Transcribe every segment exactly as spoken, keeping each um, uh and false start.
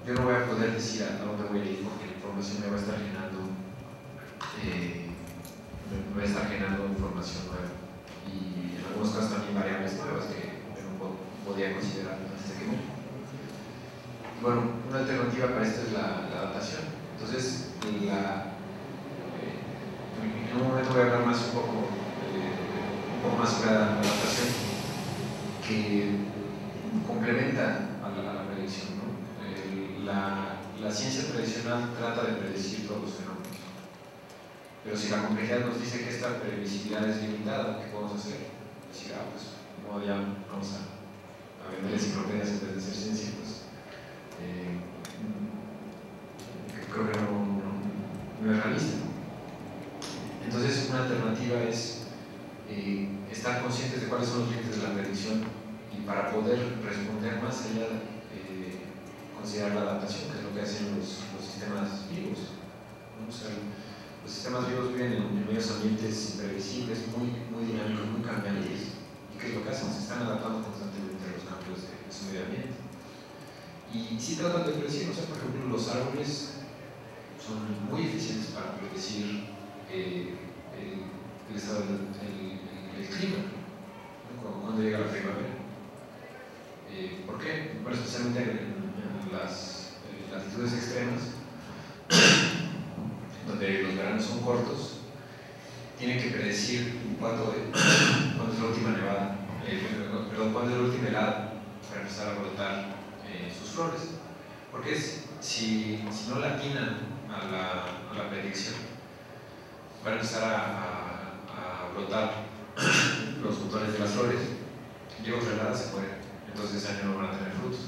yo no voy a poder decir a dónde voy a ir porque la información me va a estar generando, eh, me va a estar generando información nueva y en algunos casos también variables nuevas que yo no podía considerar antes de que me. Bueno, una alternativa para esto es la, la adaptación. Entonces, la, eh, en un momento voy a hablar más un poco, eh, un poco más sobre la adaptación que complementa a la, a la predicción, ¿no? Eh, la, la ciencia tradicional trata de predecir todos los fenómenos, pero si la complejidad nos dice que esta previsibilidad es limitada, ¿qué podemos hacer? Decir, ah, pues, no, ya vamos a, a vender enciclopedias en vez de hacer ciencia, pues eh, creo que no, no, no es realista. Entonces, una alternativa es eh, estar conscientes de cuáles son los límites de la predicción y para poder responder más allá, eh, considerar la adaptación, que es lo que hacen los, los sistemas vivos, ¿no? O sea, los sistemas vivos viven en, en medios ambientes imprevisibles, muy, muy dinámicos, muy cambiantes. ¿Y qué es lo que hacen? Se están adaptando constantemente a los cambios de, de su medio ambiente. Y sí tratan de predecir, o sea, por ejemplo, los árboles son muy eficientes para predecir eh, el, el estado del el, el clima, ¿no? Cuando llega la primavera. Eh, ¿Por qué? Bueno, especialmente en, en las eh, latitudes extremas, donde los veranos son cortos, tienen que predecir cuándo, cuándo es la última nevada, eh, perdón, cuándo es la última helada para empezar a brotar eh, sus flores. Porque es, si, si no la atinan a la, a la predicción, van a empezar a, a, a brotar los botones de las flores, llega otra helada, se mueren, entonces ese año no van a tener frutos.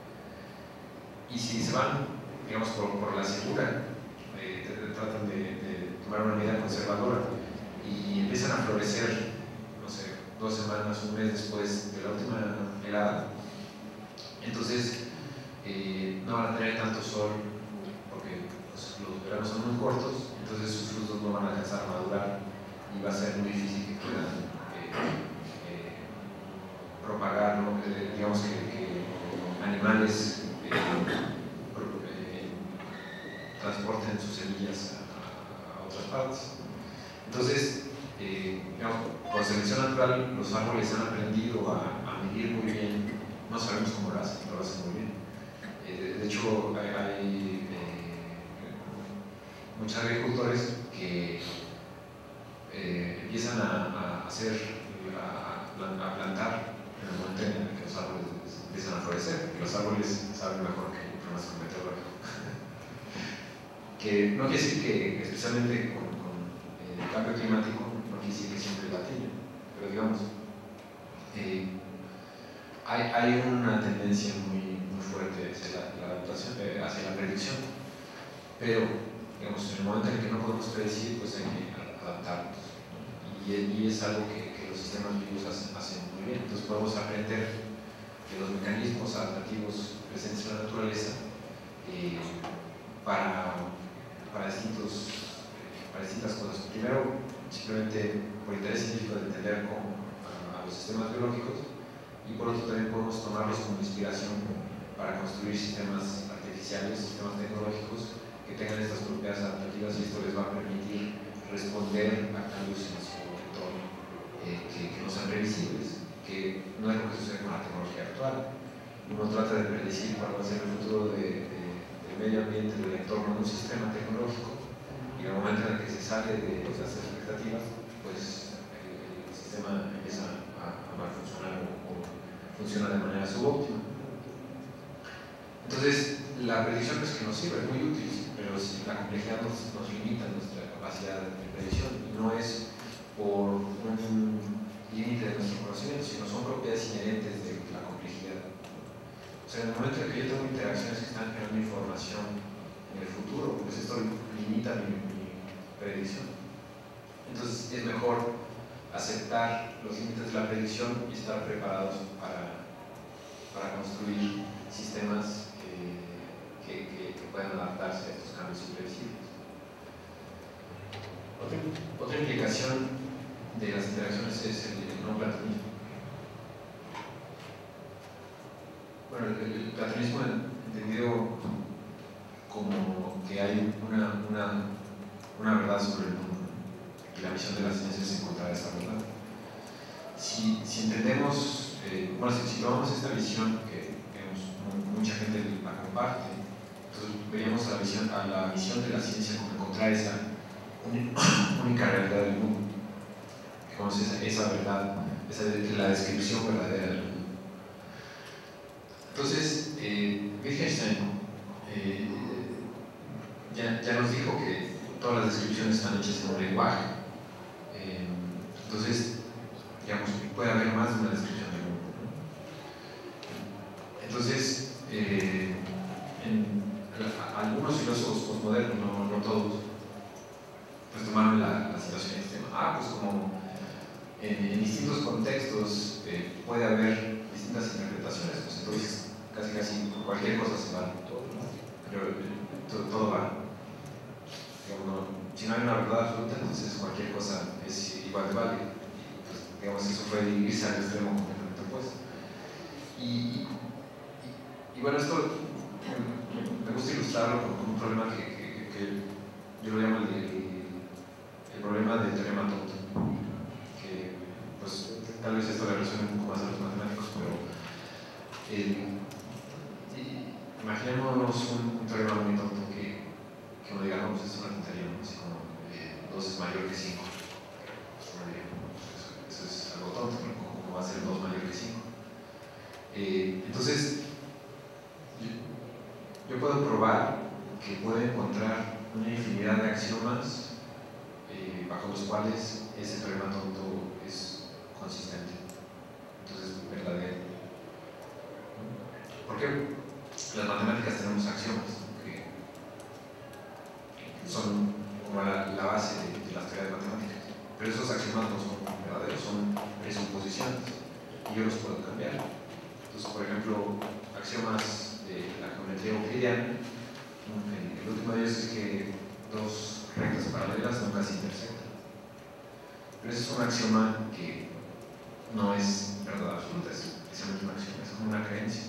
Y si se van, digamos, por, por la segura, eh, tratan de, de tomar una medida conservadora y empiezan a florecer, no sé, dos semanas, un mes después de la última helada, entonces eh, no van a tener tanto sol porque pues, los veranos son muy cortos, entonces sus frutos no van a alcanzar a madurar y va a ser muy difícil que puedan eh, eh, propagar, ¿no? eh, digamos que, que animales eh, pro, eh, transporten sus semillas a, a otras partes. Entonces, eh, digamos, por selección natural, los árboles han aprendido a, a medir muy bien, no sabemos cómo lo hacen, pero lo hacen muy bien. Eh, de hecho, hay, hay eh, muchos agricultores que eh, empiezan a, a hacer, a, a plantar en el momento en el que los árboles empiezan a florecer, y los árboles saben mejor que el pronóstico meteorológico. Que no quiere decir que, especialmente con, con eh, el cambio climático, no quiere decir que siempre la tienen, pero digamos, eh, hay, hay una tendencia muy, muy fuerte hacia la, la adaptación, eh, hacia la predicción, pero digamos, en el momento en el que no podemos predecir, pues hay que adaptarnos, ¿no? y, y es algo que, que los sistemas vivos hacen, hacen muy bien. Entonces podemos aprender de los mecanismos adaptativos presentes en la naturaleza eh, para, para, distintos, para distintas cosas. Primero, simplemente por interés científico de entender cómo, a, a los sistemas biológicos, y por otro también podemos tomarlos como inspiración para construir sistemas artificiales, sistemas tecnológicos que tengan estas propiedades adaptativas, y esto les va a permitir responder a cambios en su entorno eh, que, que no sean previsibles, que no es lo que sucede con la tecnología actual. Uno trata de predecir cuál va a ser el futuro de, de, del medio ambiente, del entorno de un sistema tecnológico, y en el momento en el que se sale de esas expectativas, pues el, el sistema empieza a, a mal funcionar o, o funciona de manera subóptima. Entonces, la predicción es que nos sirve, es muy útil, pero si la complejidad nos, nos limita nuestra capacidad de predicción, y no es por un límite de nuestro conocimiento, sino son propiedades inherentes de la complejidad. O sea, en el momento en que yo tengo interacciones que están generando información en el futuro, pues esto limita mi, mi predicción. Entonces, es mejor aceptar los límites de la predicción y estar preparados para, para construir sistemas que, que, que, que puedan adaptarse a estos cambios imprevisibles. Otra, otra implicación de las interacciones es el, el no platonismo. Bueno, el, el platonismo entendido hay una, una, una verdad sobre el mundo, y la misión de la ciencia es encontrar esa verdad. Si, si entendemos, eh, bueno, si, si tomamos esta visión que digamos, mucha gente la comparte, entonces veríamos a la, visión, a la misión de la ciencia como encontrar esa única realidad del mundo, digamos, esa, esa verdad, esa es la descripción verdadera del mundo. Entonces, eh, Wittgenstein eh, ya, ya nos dijo que todas las descripciones están hechas en un lenguaje. Eh, entonces, digamos, puede haber más de una descripción del mundo, ¿no? Entonces, eh, en, a, algunos filósofos postmodernos, no, no todos, pues tomaron la, la situación extrema. Ah, pues como en, en distintos contextos eh, puede haber distintas interpretaciones, pues entonces casi casi cualquier cosa se vale, pero todo, todo vale. Digamos, no, si no hay una verdad absoluta, entonces cualquier cosa es igual de válida. Pues, digamos, eso fue irse al extremo completamente opuesto. Y, y, y bueno, esto me, me gusta ilustrarlo con, con un problema que, que, que yo lo llamo el, el, el problema del teorema tonto, que pues tal vez esto le resuene un poco más a los matemáticos, pero el, imaginémonos un, un teorema muy tonto que, que uno diga, no, pues es una tontería, ¿no? Así como eh, dos es mayor que cinco. Eso, eso es algo tonto, ¿no? ¿Cómo va a ser dos mayor que cinco? Eh, entonces, yo, yo puedo probar que puedo encontrar una infinidad de axiomas eh, bajo los cuales ese teorema tonto es consistente, entonces verdadero. ¿Por qué? Las matemáticas tenemos axiomas que son como la, la base de, de las teorías matemáticas, pero esos axiomas no son verdaderos, son presuposiciones y yo los puedo cambiar. Entonces, por ejemplo, axiomas de la geometría euclidiana, el último de ellos es que dos rectas paralelas nunca se intersectan, pero ese es un axioma que no es verdad absoluta, es precisamente un axioma, es como una creencia.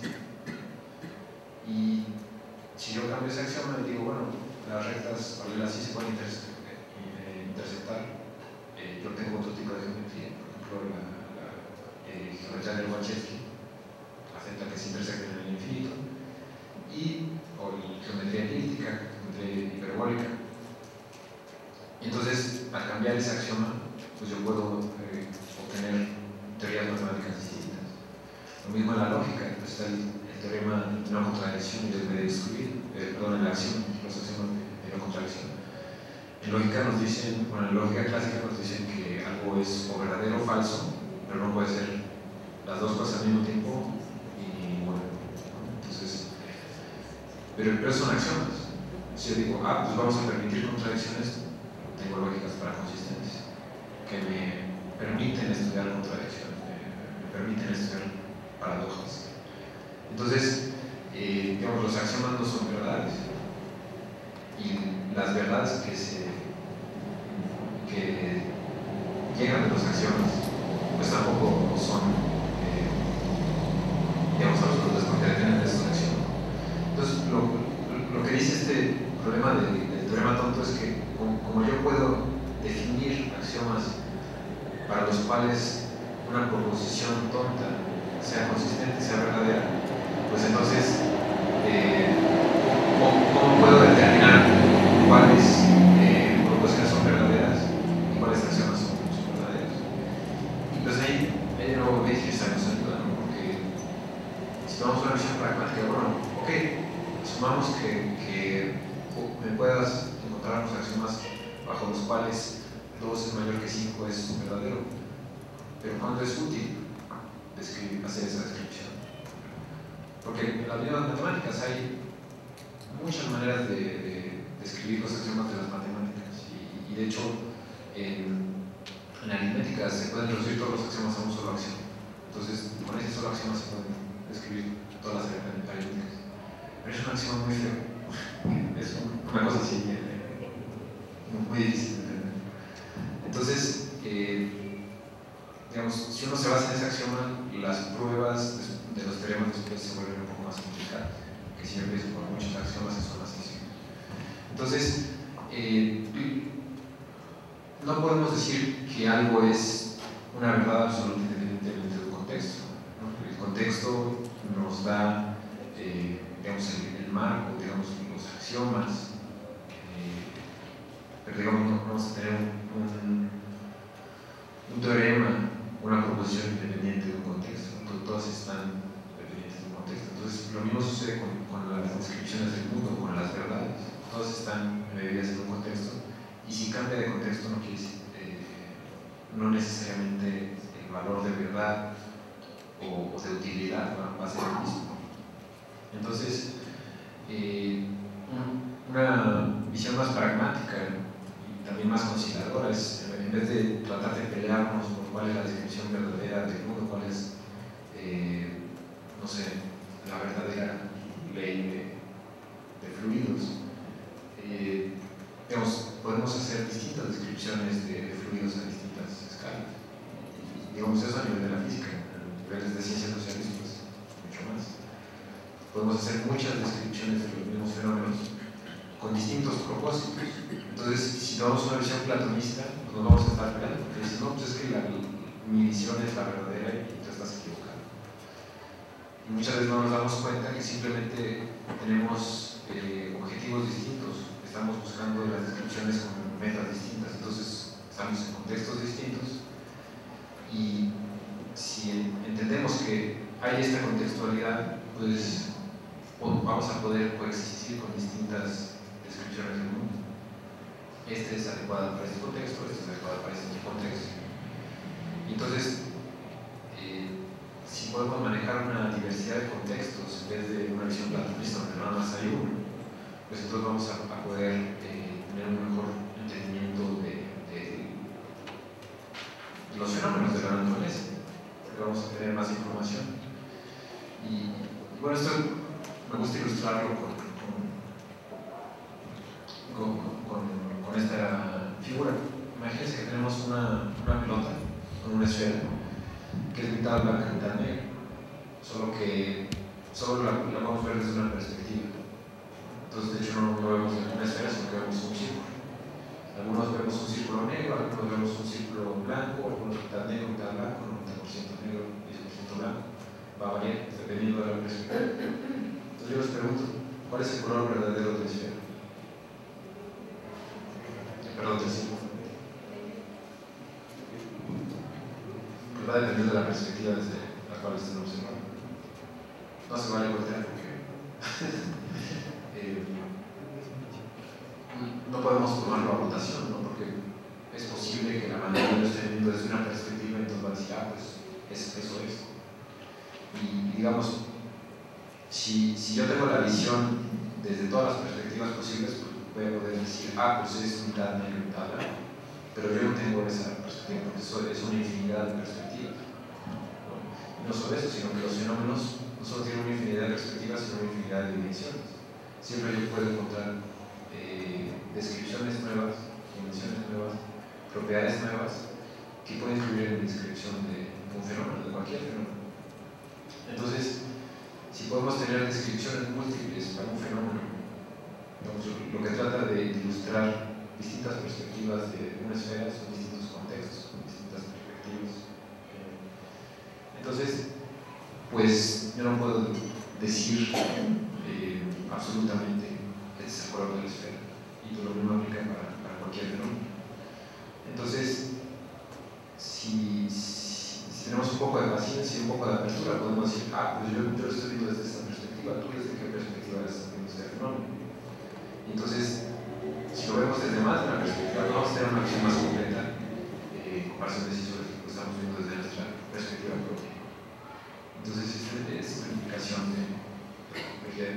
Y si yo cambio ese axioma y digo, bueno, las rectas paralelas sí se pueden intersectar, eh, yo tengo otro tipo de geometría, por ejemplo, la, la eh, geometría de Lobachevsky acepta que se intersecten en el infinito, y, o la geometría elíptica, geometría hiperbólica. Y entonces, al cambiar ese axioma, pues yo puedo eh, obtener teorías matemáticas distintas. Lo mismo en la lógica, pues está el teorema de no contradicción y del medio excluido, eh, perdón, en la acción, los axiomas de no contradicción. En lógica nos dicen, bueno, en lógica clásica nos dicen que algo es o verdadero o falso, pero no puede ser las dos cosas al mismo tiempo y bueno, entonces, pero, pero son axiomas. Si yo digo, ah, pues vamos a permitir contradicciones, tengo lógicas para consistentes que me permiten estudiar contradicciones, me, me permiten estudiar paradojas. Entonces, eh, digamos, los axiomas no son verdades y las verdades que, se, que llegan de los axiomas pues tampoco son eh, digamos, absolutas porque dependen de estos axiomas. Entonces, lo, lo que dice este problema de, del teorema tonto es que como, como yo puedo definir axiomas para los cuales una proposición tonta sea consistente, sea verdadera, pues entonces, eh, ¿cómo, ¿cómo puedo determinar cuáles eh, proposiciones son verdaderas y cuáles axiomas son, son verdaderos? Y pues ahí, ahí de nuevo Wittgenstein nos ayuda, ¿no? Porque si tomamos una visión pragmática, bueno, ok, asumamos que, que me puedas encontrar unos axiomas bajo los cuales dos es mayor que cinco es verdadero, pero ¿cuándo es útil describir, hacer esa descripción? Porque en las mismas matemáticas hay muchas maneras de, de, de escribir los axiomas de las matemáticas y, y de hecho en, en aritmética se pueden reducir todos los axiomas a un solo axioma. Entonces con ese solo axioma se pueden escribir todas las aritméticas, pero es un axioma muy feo, es una cosa así muy difícil de entender. Entonces eh, digamos, si uno se basa en ese axioma, las pruebas de los teoremas después se vuelven un poco más complicadas, que si yo empiezo por muchos axiomas eso es más sencillo. Entonces, eh, no podemos decir que algo es una verdad absoluta independientemente del contexto, ¿no? El contexto nos da, eh, digamos, el, el marco, digamos, los axiomas, eh, pero digamos, no vamos a tener un, un teorema, una proposición independiente de un contexto, ¿no? Todas están dependientes de un contexto. Entonces, lo mismo sucede con, con las descripciones del mundo, con las verdades, todas están embebidas en un contexto, y si cambia de contexto no quiere decir, eh, no necesariamente el valor de verdad o, o de utilidad va, va a ser el mismo. Entonces, eh, una visión más pragmática y también más conciliadora es, en vez de tratar de pelearnos por cuál es la descripción verdadera del mundo, cuál es, eh, no sé, la verdadera ley de, de fluidos, eh, digamos, podemos hacer distintas descripciones de, de fluidos a distintas escalas. Digamos, eso a nivel de la física, a niveles de ciencias sociales, pues mucho más. Podemos hacer muchas descripciones de los mismos fenómenos con distintos propósitos. Entonces, si tomamos una visión platonista, pues nos vamos a estar peleando, porque dicen, no, pues es que la, mi visión es la verdadera y tú estás equivocado. Y muchas veces no nos damos cuenta que simplemente tenemos eh, objetivos distintos, estamos buscando las descripciones con metas distintas, entonces estamos en contextos distintos, y si entendemos que hay esta contextualidad, pues vamos a poder coexistir con distintas descripciones del mundo. Este es adecuado para este contexto, este es adecuado para este contexto. Entonces, eh, si podemos manejar una diversidad de contextos en vez de una visión platonista donde nada más hay uno, pues entonces vamos a, a poder eh, tener un mejor entendimiento de, de, de los fenómenos de la naturaleza, porque vamos a tener más información. Y, y bueno, esto me gusta ilustrarlo con, con, con, con esta figura. Imagínense que tenemos una, una pelota con una esfera que es mitad blanca, mitad negra, solo que solo la, la vamos a ver desde una perspectiva. Entonces, de hecho, no, no vemos una esfera, sino que vemos un círculo. Algunos vemos un círculo negro, algunos vemos un círculo blanco, algunos mitad negro, mitad blanco, noventa por ciento negro, diez por ciento blanco. Va a variar dependiendo de la perspectiva. Entonces, yo les pregunto, ¿cuál es el color verdadero de la esfera? Perdón, del círculo. Pues va a depender de la perspectiva desde la cual estén observando. No se vale voltear porque eh, no podemos tomarlo a votación, ¿no? Porque es posible que la manera de esté viendo desde una perspectiva, entonces va a decir, ah, pues es, eso es. Y digamos, si, si yo tengo la visión desde todas las perspectivas posibles, pues voy a poder decir, ah, pues es mitad negro, mitad blanco. Pero yo no tengo esa perspectiva, porque eso es una infinidad de perspectivas. Y no solo eso, sino que los fenómenos no solo tienen una infinidad de perspectivas, sino una infinidad de dimensiones. Siempre yo puedo encontrar eh, descripciones nuevas, dimensiones nuevas, propiedades nuevas que pueden influir en la descripción de un fenómeno, de cualquier fenómeno. Entonces, si podemos tener descripciones múltiples para un fenómeno, digamos, lo que trata de ilustrar distintas perspectivas de una esfera son distintos contextos, con distintas perspectivas. Entonces, pues yo no puedo decir eh, absolutamente este es el color de la esfera, y todo lo mismo aplica para, para cualquier fenómeno. Entonces, si, si, si tenemos un poco de paciencia y un poco de apertura, podemos decir, ah, pues yo, yo lo estoy viendo desde esta perspectiva, tú desde qué perspectiva estás viendo este fenómeno. Entonces, si lo vemos desde más de una perspectiva, vamos a tener una visión más completa eh, en comparación de si lo estamos viendo desde nuestra perspectiva propia. Entonces, esta es una implicación de Wegener.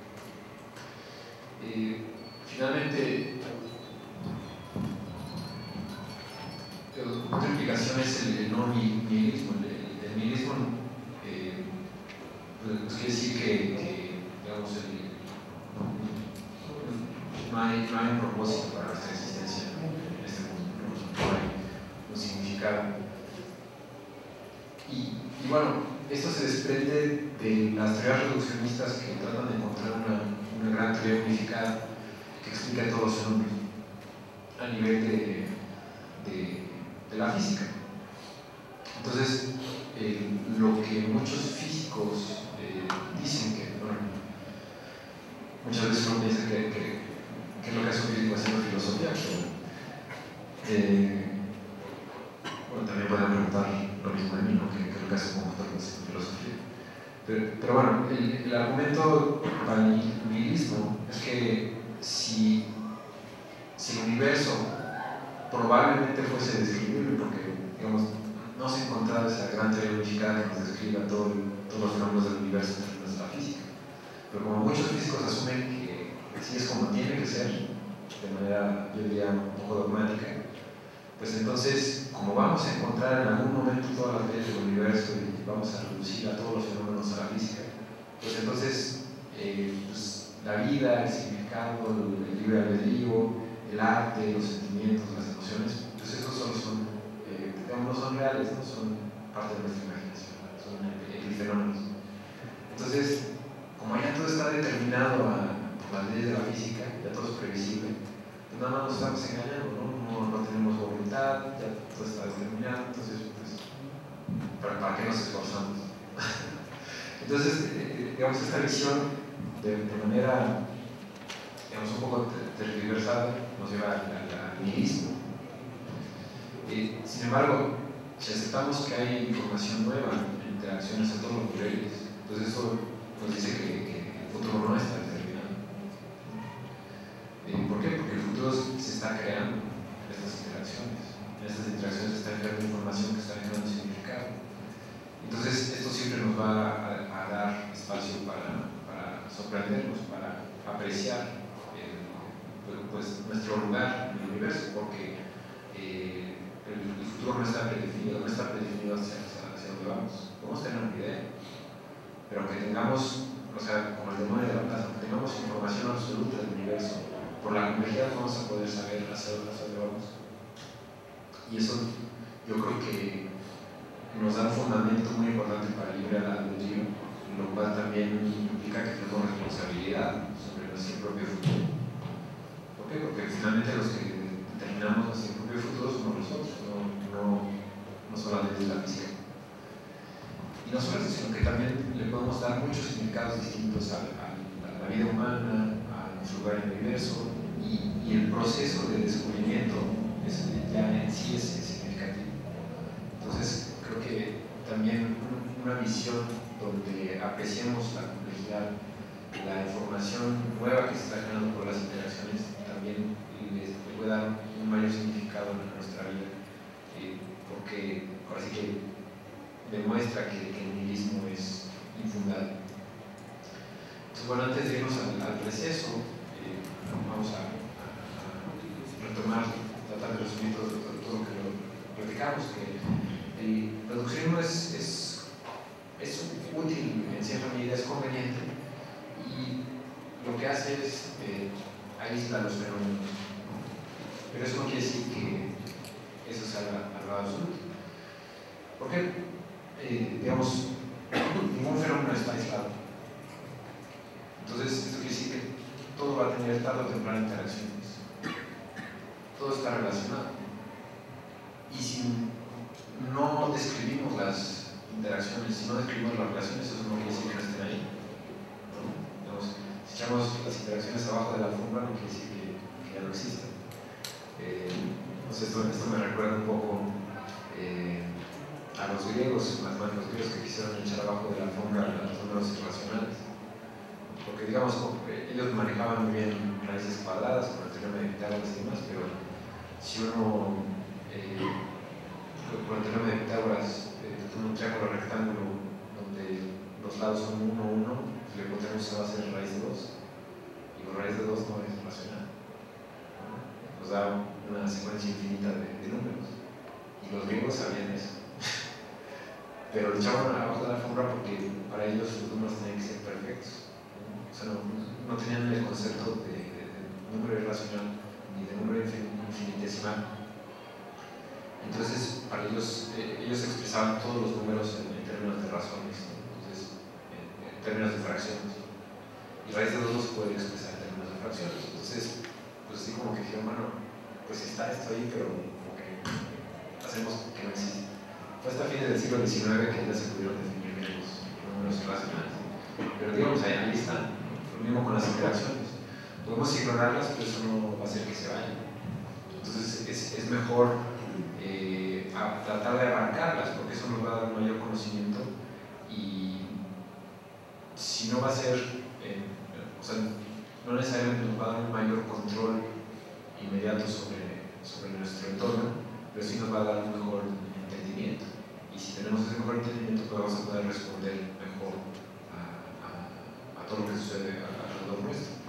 Eh, finalmente, otra implicación es el, el no nihilismo. El, el nihilismo eh, pues quiere decir que, que digamos, el, no, hay, no hay un propósito para nuestra existencia en este mundo, no, no hay un significado. Y, y bueno, esto se desprende de las teorías reduccionistas que tratan de encontrar una, una gran teoría unificada, que que explica todos los fenómenos a nivel de, de, de la física. Entonces, eh, lo que muchos físicos eh, dicen que, bueno, muchas veces uno piensa que, que, que es lo que hace un físico haciendo filosofía, pero eh, bueno, también pueden preguntar lo mismo de mí, ¿no? ¿Qué, qué es lo que hace un computador haciendo filosofía? Pero, pero bueno, el, el argumento para el nihilismo es que si, si el universo probablemente fuese describible, porque digamos, no se ha encontrado esa gran teoría unificada que nos describa todo, todos los fenómenos del universo en términos de la física. Pero como muchos físicos asumen que así es como tiene que ser, de manera, yo diría, un poco dogmática, pues entonces, como vamos a encontrar en algún momento todas las leyes del universo y vamos a reducir a todos los fenómenos a la física, pues entonces eh, pues, la vida, el significado, el, el libre albedrío, el arte, los sentimientos, las emociones, pues esos solo son, eh, digamos, no son reales, no son parte de nuestra imaginación, son epifenómenos. Entonces, como ya todo está determinado a, por las leyes de la física, ya todo es previsible, pues nada más nos estamos engañando, ¿no? No, no tenemos voluntad, ya todo está determinado, entonces, pues, ¿para, para qué nos esforzamos? Entonces, eh, digamos, esta visión de, de manera, digamos, un poco tergiversada nos lleva al, al nihilismo. Eh, sin embargo, si aceptamos que hay información nueva, interacciones a todos los niveles, entonces eso nos dice que, que el futuro no está determinado. Eh, ¿Por qué? Porque el futuro se está creando en estas interacciones. En estas interacciones se está creando información que está creando significado. Entonces, esto siempre nos va a, a dar espacio para, para sorprendernos, para apreciar el, pues, nuestro lugar en el universo, porque eh, el, el futuro no está predefinido, no está predefinido hacia, hacia, hacia dónde vamos. Podemos tener una idea, pero que tengamos, o sea, como el demonio de la plaza, que tengamos información absoluta del universo, por la complejidad vamos a poder saber hacia dónde, hacia dónde vamos. Y eso yo creo que nos da un fundamento muy importante para el libre albedrío, lo cual también implica que tenemos responsabilidad sobre nuestro propio futuro. ¿Por qué? Porque finalmente los que determinamos nuestro propio futuro somos nosotros, no, no, no son las leyes de la física. Y no solo eso, sino que también le podemos dar muchos significados distintos a, a, a la vida humana, a nuestro lugar en el universo, y, y el proceso de descubrimiento es, ya en sí es, es significativo. Entonces, creo que también una visión donde apreciemos la complejidad, la información nueva que se está generando por las interacciones, también le, le puede dar un mayor significado a nuestra vida, eh, porque ahora sí que demuestra que, que el nihilismo es infundado. Entonces, bueno, antes de irnos al, al receso, eh, vamos a, a, a retomar, tratar de resumir todo, todo, todo lo que lo platicamos, que el reduccionismo es, es, es útil, en cierta medida es conveniente, y lo que hace es eh, aísla los fenómenos, pero eso no quiere decir que eso sea al lado absoluto. ¿Por qué? Eh, digamos, ningún fenómeno está aislado. Entonces, esto quiere decir que todo va a tener tarde o temprano interacciones. Todo está relacionado. Y si no describimos las interacciones, si no describimos las relaciones, eso no quiere decir que no estén ahí. ¿No? Digamos, si echamos las interacciones abajo de la alfombra, no quiere decir que, que ya no existen. Eh, entonces, esto, esto me recuerda un poco eh, a los griegos, más más los griegos que quisieron echar abajo de la alfombra los números irracionales. Porque, digamos, ellos manejaban muy bien raíces cuadradas con el teorema de Pitágoras y demás, pero si uno eh, con el teorema de Pitágoras eh, un triángulo rectángulo donde los lados son uno, uno, pues la hipotenusa va a ser raíz de dos, y con raíz de dos no es racional, ¿no? Nos da una secuencia infinita de, de números, y los griegos sabían eso. Pero lo echaban abajo de la alfombra porque para ellos los números tenían que ser perfectos. O sea, no, no tenían el concepto de, de, de número irracional ni de número infinitesimal. Entonces, para ellos, eh, ellos expresaban todos los números en, en términos de razones, ¿no? Entonces, en, en términos de fracciones. Y raíz de dos no se puede expresar en términos de fracciones. Entonces, está ahí, pero como que hacemos que no existe. Fue hasta fines del siglo diecinueve que ya se pudieron definir bien los números irracionales. Pero digamos, ahí, ahí están. Lo mismo con las interacciones. Podemos ignorarlas, pero eso no va a hacer que se vayan. Entonces es, es mejor eh, a tratar de abarcarlas, porque eso nos va a dar un mayor conocimiento y si no va a ser, eh, o sea, no necesariamente nos va a dar un mayor control inmediato sobre, sobre nuestro entorno, pero sí nos va a dar un mejor entendimiento. Y si tenemos ese mejor entendimiento, pues vamos a poder responder mejor a, a, a todo lo que sucede alrededor nuestro.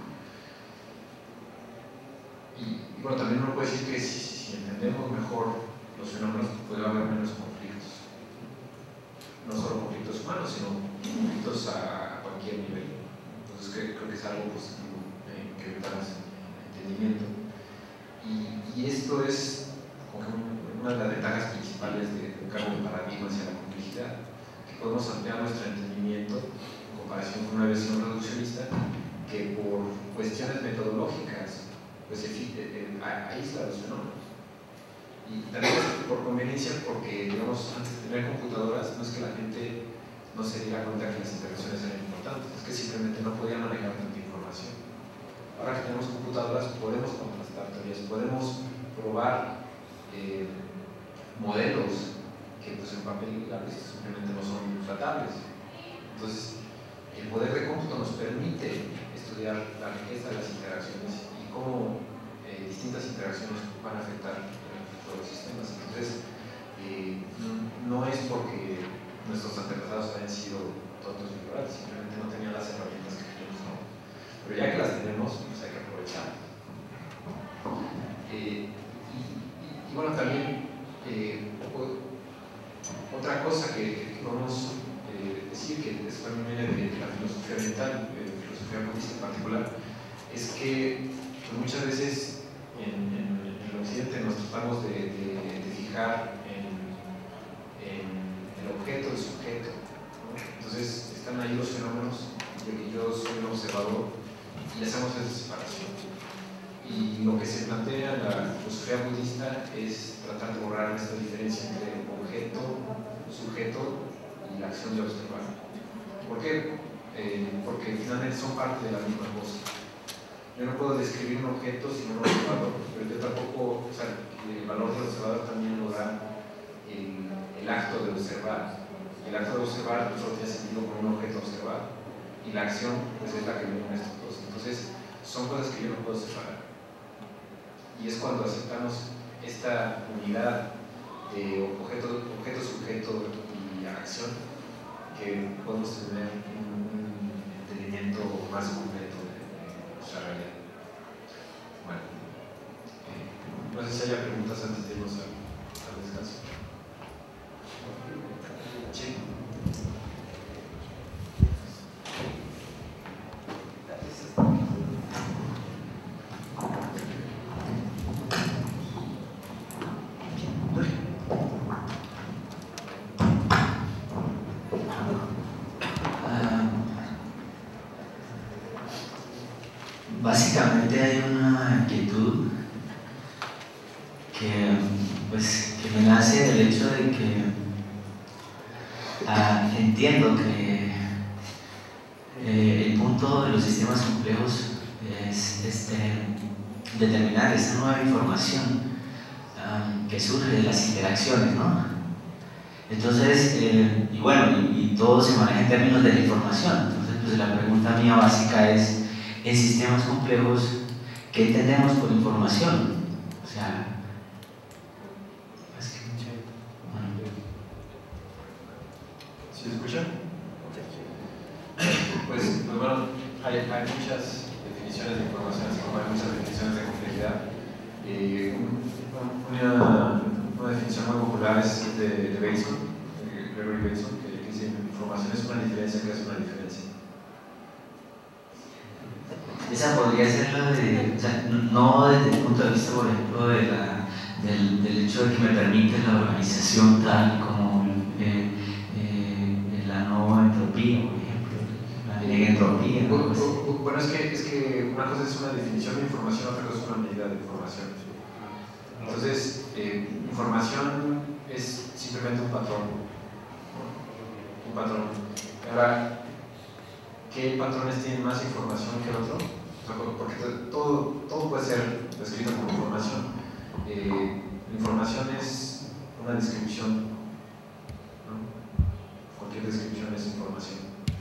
Y, y bueno, también uno puede decir que si, si entendemos mejor los fenómenos, puede haber menos conflictos. No solo conflictos humanos, sino conflictos a, a cualquier nivel. Entonces creo, creo que es algo positivo eh, que evitamos el entendimiento. Y, y esto es como que una de las ventajas principales de, de un cambio de paradigma hacia la complejidad, que podemos ampliar nuestro entendimiento en comparación con una versión reduccionista que por cuestiones metodológicas pues aísla los fenómenos. Y también es por conveniencia, porque digamos, antes de tener computadoras no es que la gente no se diera cuenta que las interacciones eran importantes, es que simplemente no podían manejar tanta información. Ahora que tenemos computadoras podemos contrastar teorías, podemos probar eh, modelos que pues en papel a veces simplemente no son tratables. Entonces el poder de cómputo nos permite estudiar la riqueza de las interacciones y cómo eh, distintas interacciones van a afectar todos los sistemas. Entonces eh, no es porque nuestros antepasados hayan sido tontos y ignorantes, simplemente no tenían las herramientas que tenemos ahora. Pero ya que las tenemos, pues hay que aprovechar. Eh, y, y, y bueno, también eh, otra cosa que, que podemos eh, decir, que es también viene de, de la filosofía oriental, de la filosofía budista en particular, es que pues, muchas veces en, en, en el occidente nos tratamos de, de, de fijar en, en el objeto, el sujeto, ¿no? Entonces están ahí los fenómenos de que yo soy un observador y hacemos esa separación. Y lo que se plantea en la filosofía budista es tratar de borrar esta diferencia entre objeto, sujeto y la acción de observar. ¿Por qué? Eh, porque finalmente son parte de la misma cosa. Yo no puedo describir un objeto sin un observador, pero yo tampoco, o sea, el valor del observador también lo da el, el acto de observar. El acto de observar solo tiene sentido con un objeto observado y la acción pues, es la que viene en estos dos. Entonces son cosas que yo no puedo separar. Y es cuando aceptamos esta unidad de objeto, objeto sujeto y acción que podemos tener un, un entendimiento más completo de, de nuestra realidad. Bueno, eh, no sé si haya preguntas antes de irnos al, al descanso. Sí. Básicamente hay una inquietud que, pues, que me nace del hecho de que ah, entiendo que eh, el punto de los sistemas complejos es este, determinar esa nueva información um, que surge de las interacciones, ¿no? Entonces, eh, y bueno, y, y todo se maneja en términos de la información. Entonces, pues la pregunta mía básica es: en sistemas complejos, ¿qué entendemos por información? O sea, es que, bueno. ¿Sí se escucha? Pues, pues bueno, hay, hay muchas definiciones de información, así como hay muchas definiciones de complejidad. Eh, una, una definición muy popular es de, de Bateson, de Gregory Bateson, que dice: información es una diferencia que hace una diferencia. Esa podría ser la de, o sea, no desde el punto de vista, por ejemplo, de la, del, del hecho de que me permite la organización tal como eh, eh, la no entropía, por ejemplo, la entropía. Bueno, bueno, es que, es que una cosa es una definición de información, otra cosa es una medida de información. Entonces, eh, información es simplemente un patrón, un patrón. Ahora, ¿qué patrones tienen más información que otro? Porque todo, todo puede ser descrito como información. Eh, la información es una descripción, ¿no? Cualquier descripción es información.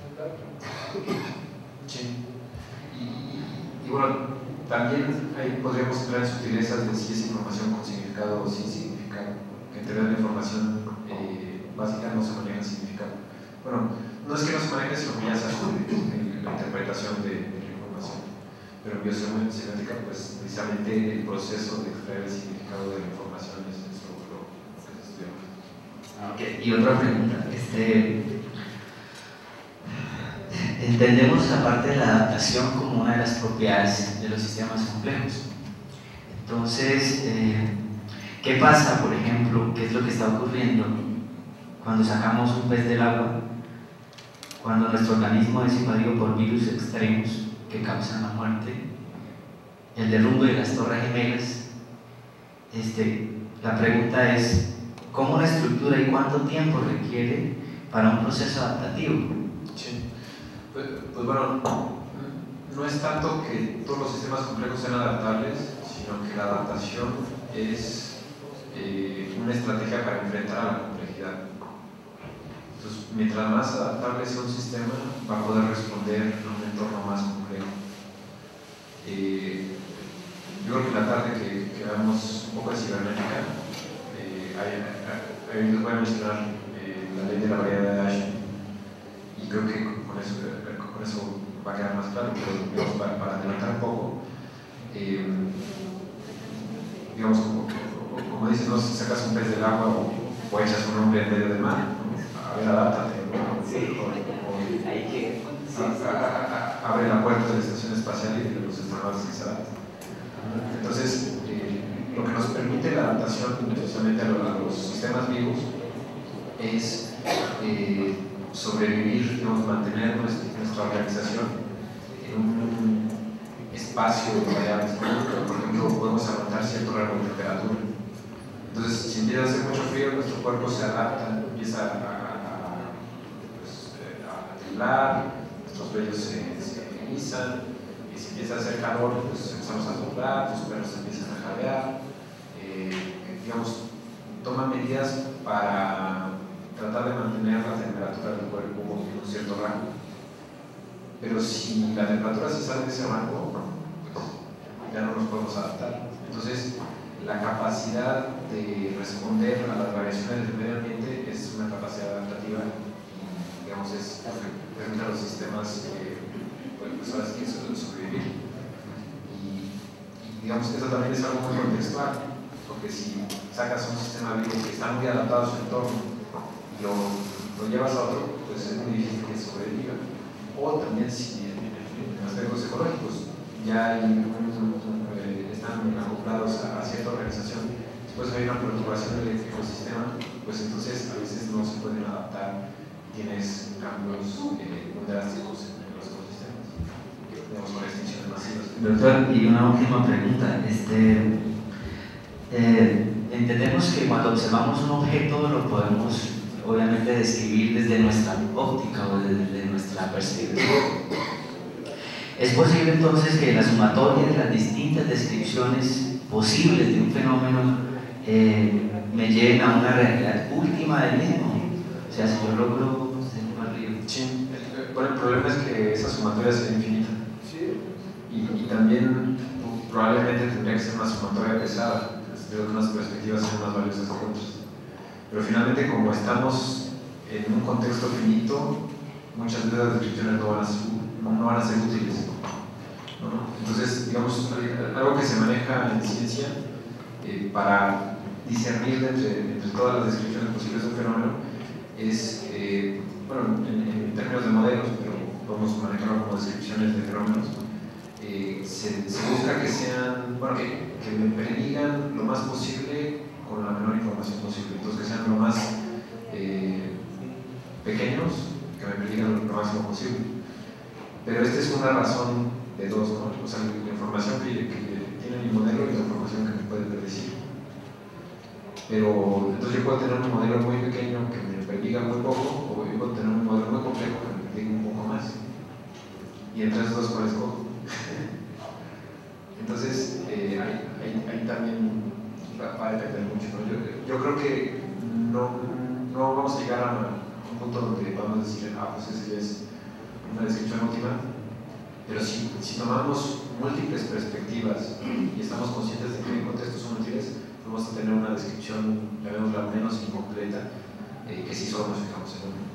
Sí. Y, y, y bueno, también ahí podríamos entrar en sutilezas de si es información con significado o sin significado. Que en teoría la información eh, básica no se maneja sin significado. Bueno, no es que no se maneje, sino que ya se asume en la interpretación de, de la información. Pero en biosemántica, pues precisamente el proceso de extraer el significado de la información es eso lo, lo que se estudia. Okay. Y otra pregunta, este, entendemos la parte de la adaptación como una de las propiedades de los sistemas complejos. Entonces, eh, ¿qué pasa, por ejemplo, qué es lo que está ocurriendo cuando sacamos un pez del agua, cuando nuestro organismo es invadido por virus extremos que causan la muerte, el derrumbe de las Torres Gemelas? Este, la pregunta es, ¿cómo la estructura y cuánto tiempo requiere para un proceso adaptativo? Sí. Pues, pues bueno, no es tanto que todos los sistemas complejos sean adaptables, sino que la adaptación es eh, una estrategia para enfrentar a la complejidad. Entonces, mientras más adaptable sea un sistema, va a poder responder a un entorno más complejo. Eh, yo creo que en la tarde que, que veamos un poco de cibernética, eh, ahí, ahí les voy a mencionar eh, la ley de la variedad de Ashe, y creo que con eso, con eso va a quedar más claro, pero digamos, para, para adelantar un poco, eh, digamos, como, como dicen, ¿no? Si sacas un pez del agua o, o echas un hombre en medio del mar, ¿no? A ver, adáptate, ¿no? Sí. O, o, Ahí que, sí, a, a, a, abre la puerta de la estación espacial y de los astronautas que se adaptan. Entonces, eh, lo que nos permite la adaptación precisamente a, lo, a los sistemas vivos es eh, sobrevivir, digamos, mantener nuestra, nuestra organización en un espacio de variables, ¿no? Por ejemplo, podemos aguantar cierto rango de temperatura. Entonces, si empieza a hacer mucho frío, nuestro cuerpo se adapta, empieza a, a, pues, a temblar, nuestros vellos se, se erizan. Y si empieza a hacer calor, pues empezamos a doblar, los perros empiezan a jadear, eh, digamos, toman medidas para tratar de mantener la temperatura del cuerpo en un cierto rango. Pero si la temperatura se sale de ese rango, pues ya no nos podemos adaptar. Entonces, la capacidad de responder a las variaciones del medio ambiente es una capacidad adaptativa y, digamos, es lo que permite a los sistemas eh, pues ahora sí que sobrevivir. Y, y digamos que eso también es algo muy contextual, porque si sacas un sistema vivo que está muy adaptado a su entorno y lo, lo llevas a otro, pues es muy difícil que sobreviva. O también si en, en aspectos ecológicos ya hay, eh, están acoplados a, a cierta organización, después hay una perturbación del ecosistema, pues entonces a veces no se pueden adaptar, tienes cambios eh, muy drásticos en los ecosistemas, digamos, con extinciones masivas. Doctor, y una última pregunta. Este, eh, entendemos que cuando observamos un objeto lo podemos obviamente describir desde nuestra óptica o desde nuestra perspectiva. ¿Es posible entonces que la sumatoria de las distintas descripciones posibles de un fenómeno eh, me lleven a una realidad última del mismo? O sea, si yo logro ser más río. Sí, el, bueno, el problema es que esa sumatoria sea infinita. Sí. Y, y también probablemente tendría que ser una sumatoria pesada, desde unas perspectivas ser más valiosas que otras. Pero finalmente, como estamos en un contexto finito, muchas de las descripciones no van a ser, no van a ser útiles, ¿no? Entonces, digamos, algo que se maneja en ciencia eh, para discernir entre, entre todas las descripciones posibles de un fenómeno es, eh, bueno, en, en términos de modelos, pero podemos manejarlo como descripciones de fenómenos, eh, se, se busca que sean, bueno, que, que me predigan lo más posible con la menor información posible, entonces que sean lo más eh, pequeños, que me predigan lo máximo posible. Pero esta es una razón de dos, ¿no? O sea, la información que, que tiene mi modelo y la información que me puede predecir. Pero entonces yo puedo tener un modelo muy pequeño que me prediga muy poco, o yo puedo tener un modelo muy complejo que me prediga un poco más. Y entre esos dos, ¿cuál escojo? Entonces, eh, ahí, ahí, ahí también va, va a depender mucho, ¿no? Yo, yo creo que no, no vamos a llegar a un punto donde podamos decir, ah, pues esa ya es una descripción óptima, pero si, si tomamos múltiples perspectivas y estamos conscientes de que en contextos son útiles, vamos a tener una descripción, llamémosla menos incompleta, eh, que si solo nos fijamos en uno.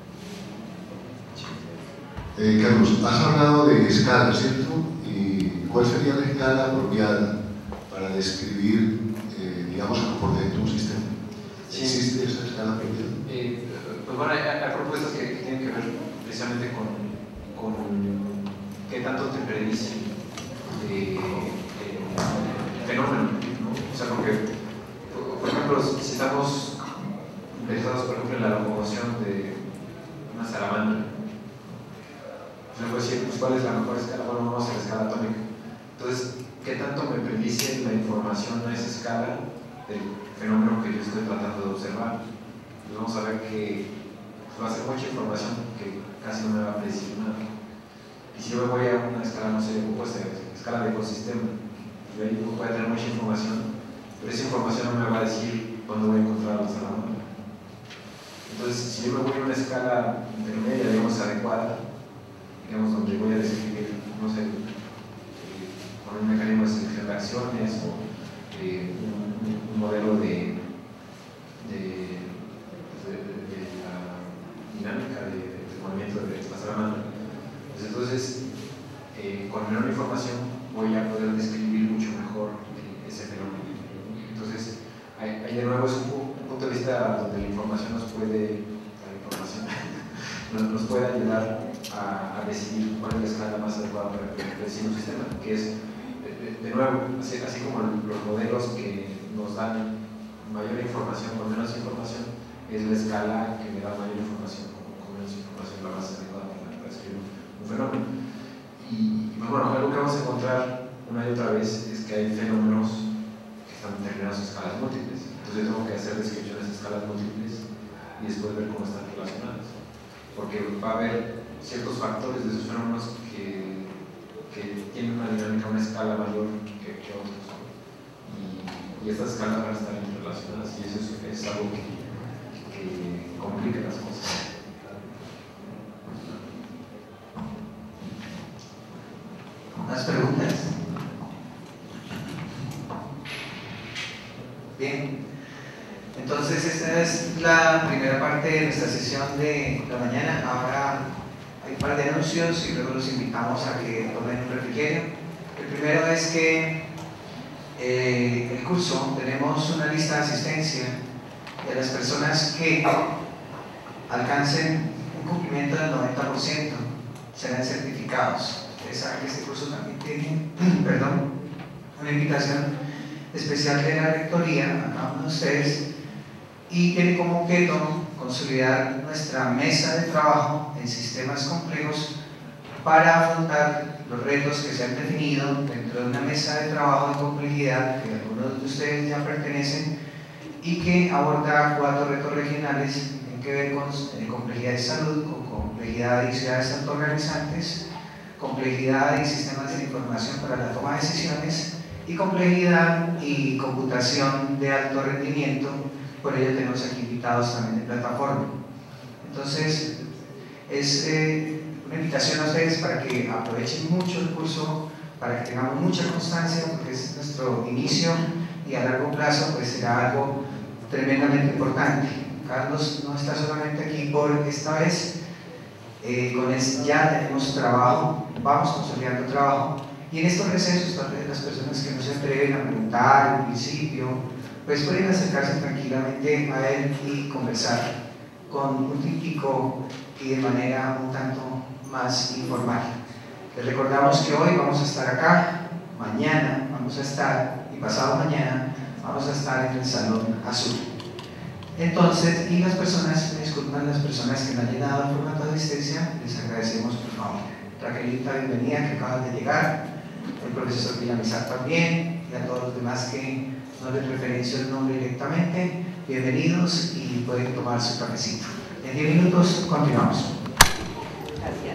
Eh, Carlos, has hablado de escala, ¿cierto? ¿Y cuál sería la escala apropiada para describir, eh, digamos, el comportamiento de un sistema? Sí. ¿Existe esa escala apropiada? Eh, pues bueno, hay, hay propuestas que, que tienen que ver precisamente con, con qué tanto te predice eh, el fenómeno, ¿no? O sea, porque, por, por ejemplo, si estamos interesados, por ejemplo, en la locomoción de una salamandra, pues le puedo decir, pues, ¿cuál es la mejor escala? Bueno, vamos a la escala atómica. Entonces, ¿qué tanto me predice la información a esa escala del fenómeno que yo estoy tratando de observar? Pues vamos a ver que pues, va a ser mucha información que casi no me va a predecir nada. Y si yo me voy a una escala, no sé, pues, escala de ecosistema, y ahí voy a tener mucha información, pero esa información no me va a decir cuándo voy a encontrar a la salamandra. Entonces, si yo me voy a una escala intermedia, digamos, adecuada, digamos, donde voy a describir, no sé, eh, con un mecanismo de selección de acciones o eh, un, un modelo de, de, de, de, de la dinámica de, de movimiento de la salamandra. Pues entonces, eh, con menor información voy a poder describir mucho mejor eh, ese fenómeno. Entonces, ahí, ahí de nuevo es un, un punto de vista donde la información nos puede, la información nos, nos puede ayudar a, a decidir cuál es la escala más adecuada para predecir un sistema, que es, de, de nuevo, así, así como los modelos que nos dan mayor información con menos información, es la escala que me da mayor información con, con menos información, la más adecuada para, para describir un fenómeno. Y, pues bueno, algo que vamos a encontrar una y otra vez es que hay fenómenos que están determinados a escalas múltiples. Entonces yo tengo que hacer descripciones a escalas múltiples y después ver cómo están relacionadas. Porque va a haber ciertos factores de esos fenómenos que, que tienen una dinámica, una escala mayor que, que otros. Y, y estas escalas van a estar interrelacionadas y eso es, es algo que, que complica las cosas. ¿Más preguntas? Bien, entonces esta es la primera parte de nuestra sesión de la mañana. Ahora hay un par de anuncios y luego los invitamos a que tomen un refrigerio. El primero es que eh, el curso, tenemos una lista de asistencia de las personas que alcancen un cumplimiento del noventa por ciento, serán certificados. Ustedes saben que este curso también tiene, perdón, una invitación especial de la rectoría a cada uno de ustedes y tiene como objeto consolidar nuestra mesa de trabajo en sistemas complejos para afrontar los retos que se han definido dentro de una mesa de trabajo de complejidad que algunos de ustedes ya pertenecen y que aborda cuatro retos regionales que tienen que ver con eh, complejidad de salud, con complejidad de ciudades autoorganizantes, complejidad en sistemas de información para la toma de decisiones y complejidad y computación de alto rendimiento. Por ello tenemos aquí invitados también de plataforma. Entonces, es eh, una invitación a ustedes para que aprovechen mucho el curso, para que tengamos mucha constancia, porque es nuestro inicio y a largo plazo pues será algo tremendamente importante. Carlos no está solamente aquí por esta vez, eh, con este ya tenemos trabajo, vamos consolidando trabajo, y en estos recesos tal vez las personas que no se atreven a preguntar al principio, pues pueden acercarse tranquilamente a él y conversar con un típico y de manera un tanto más informal. Les recordamos que hoy vamos a estar acá, mañana vamos a estar y pasado mañana vamos a estar en el Salón Azul. Entonces, y las personas, me disculpan, las personas que no han llenado el formato de asistencia, les agradecemos por favor. Raquelita, bienvenida, que acabas de llegar, el profesor Villamizar también, y a todos los demás que no les referencio el nombre directamente. Bienvenidos y pueden tomar su cafecito. En diez minutos continuamos. Gracias.